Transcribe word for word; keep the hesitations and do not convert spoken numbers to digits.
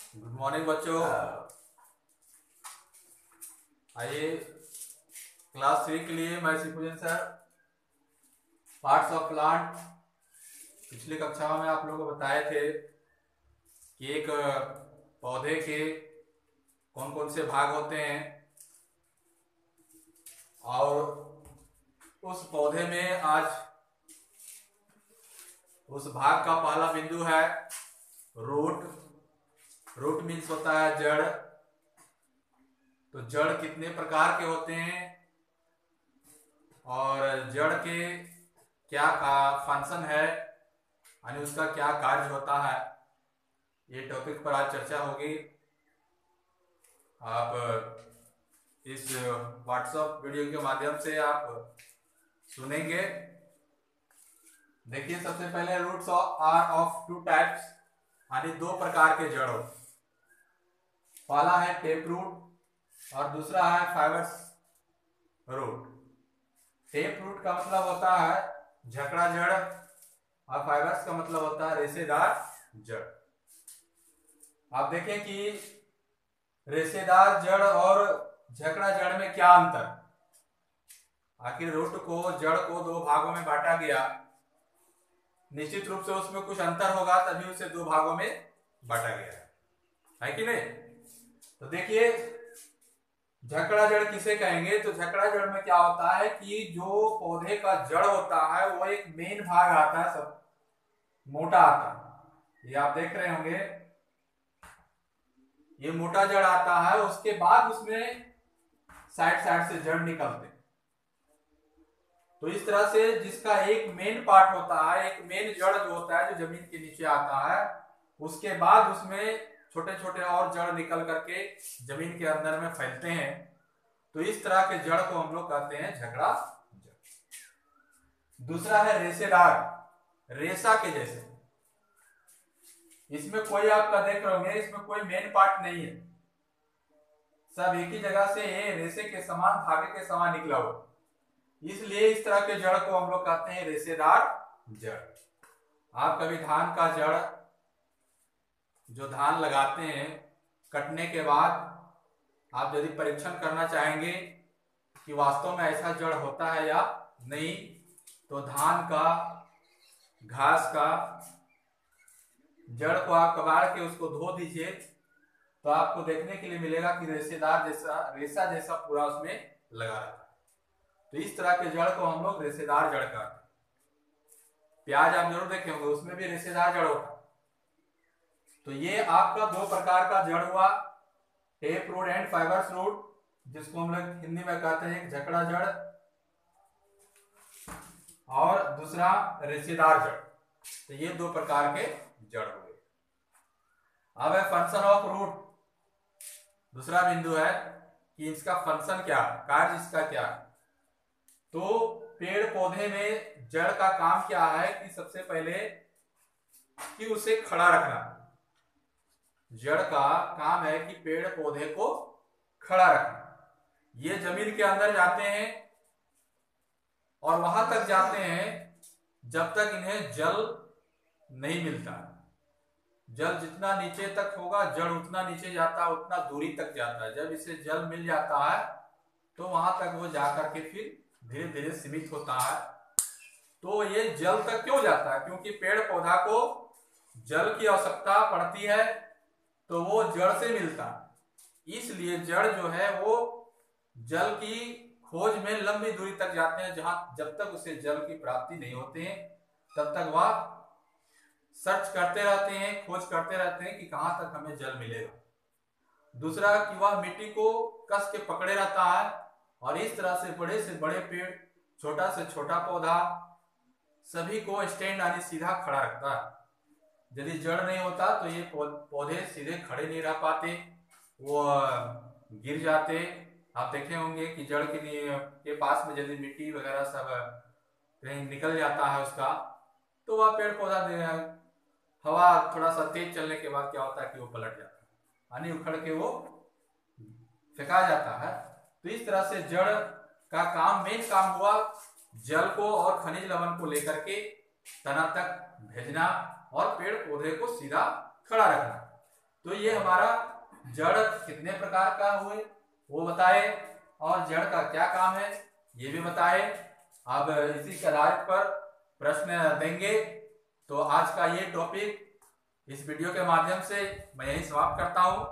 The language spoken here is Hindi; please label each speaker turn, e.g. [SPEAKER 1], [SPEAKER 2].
[SPEAKER 1] गुड मॉर्निंग बच्चों। आइए क्लास थ्री के लिए मैं Shivpujan sir parts of plant पिछली कक्षाओं में आप लोगों को बताए थे कि एक पौधे के कौन कौन से भाग होते हैं और उस पौधे में आज उस भाग का पहला बिंदु है रूट। रूट मीन्स होता है जड़। तो जड़ कितने प्रकार के होते हैं और जड़ के क्या का फंक्शन है यानी उसका क्या कार्य होता है, ये टॉपिक पर आज चर्चा होगी। आप इस व्हाट्सएप वीडियो के माध्यम से आप सुनेंगे। देखिए, सबसे पहले roots are of two types यानी दो प्रकार के जड़ होते। पहला है टेप रूट और दूसरा है फाइबर्स रूट। टेप रूट का मतलब होता है झकड़ा जड़ और फाइबर्स का मतलब होता है रेशेदार जड़। आप देखें कि रेशेदार जड़ और झकड़ा जड़ में क्या अंतर। आखिर रूट को जड़ को दो भागों में बांटा गया, निश्चित रूप से उसमें कुछ अंतर होगा तभी उसे दो भागों में बांटा गया है कि नहीं। तो देखिए, झकड़ा जड़ किसे कहेंगे, तो झकड़ा जड़ में क्या होता है कि जो पौधे का जड़ होता है वो एक मेन भाग आता है, सब मोटा आता है। ये आप देख रहे होंगे, ये मोटा जड़ आता है, उसके बाद उसमें साइड साइड से जड़ निकलते। तो इस तरह से जिसका एक मेन पार्ट होता है, एक मेन जड़ जो होता है जो जमीन के नीचे आता है, उसके बाद उसमें छोटे छोटे और जड़ निकल करके जमीन के अंदर में फैलते हैं। तो इस तरह के जड़ को हम लोग कहते हैं झकड़ा जड़। दूसरा है रेशेदार, रेशा के जैसे। इसमें कोई आपका देख रहे होंगे, इसमें कोई मेन पार्ट नहीं है, सब एक ही जगह से रेशे के समान, धागे के समान निकला हुआ, इसलिए इस तरह के जड़ को हम लोग कहते हैं रेशेदार जड़। आप कभी धान का जड़, जो धान लगाते हैं, कटने के बाद आप यदि परीक्षण करना चाहेंगे कि वास्तव में ऐसा जड़ होता है या नहीं, तो धान का, घास का जड़ को आप कबाड़ के उसको धो दीजिए तो आपको देखने के लिए मिलेगा कि रेशेदार जैसा, रेशा जैसा पूरा उसमें लगा रहता है। तो इस तरह के जड़ को हम लोग रेशेदार जड़ कहते हैं। प्याज आप जरूर देखे होंगे, उसमें भी रेशेदार जड़ होता है। तो ये आपका दो प्रकार का जड़ हुआ, tap root and fibres root, जिसको हम लोग हिंदी में कहते हैं झकड़ा जड़, और दूसरा रेशेदार जड़। तो ये दो प्रकार के जड़ हो गए। अब है फंक्शन ऑफ रूट। दूसरा बिंदु है कि इसका फंक्शन क्या, कार्य इसका क्या है। तो पेड़ पौधे में जड़ का काम क्या है कि सबसे पहले कि उसे खड़ा रखना। जड़ का काम है कि पेड़ पौधे को खड़ा रखना। ये जमीन के अंदर जाते हैं और वहां तक जाते हैं जब तक इन्हें जल नहीं मिलता। जल जितना नीचे तक होगा, जड़ उतना नीचे जाता है, उतना दूरी तक जाता है। जब इसे जल मिल जाता है तो वहां तक वो जाकर के फिर धीरे धीरे सीमित होता है। तो ये जल तक क्यों जाता है, क्योंकि पेड़ पौधा को जल की आवश्यकता पड़ती है, तो वो जड़ से मिलता है। इसलिए जड़ जो है वो जल की खोज में लंबी दूरी तक जाते हैं, जहां जब तक उसे जल की प्राप्ति नहीं होती है तब तक वह सर्च करते रहते हैं, खोज करते रहते हैं कि कहां तक हमें जल मिलेगा। दूसरा कि वह मिट्टी को कस के पकड़े रहता है और इस तरह से बड़े से बड़े पेड़, छोटा से छोटा पौधा, सभी को स्टैंड यानी सीधा खड़ा रखता है। यदि जड़ नहीं होता तो ये पौधे सीधे खड़े नहीं रह पाते, वो गिर जाते। आप देखे होंगे कि जड़ के, के पास में यदि मिट्टी वगैरह सब कहीं निकल जाता है उसका, तो वह पेड़ पौधा हवा थोड़ा सा तेज चलने के बाद क्या होता है कि वो पलट जाता है, यानी उखड़ के वो फेंका जाता है। तो इस तरह से जड़ का काम, मेन काम हुआ जल को और खनिज लवण को लेकर के तना तक भेजना और पेड़ पौधे को सीधा खड़ा रखना। तो ये हमारा जड़ कितने प्रकार का हुए वो बताए और जड़ का क्या काम है ये भी बताए। अब इसी के आधार पर प्रश्न देंगे। तो आज का ये टॉपिक इस वीडियो के माध्यम से मैं यही समाप्त करता हूं।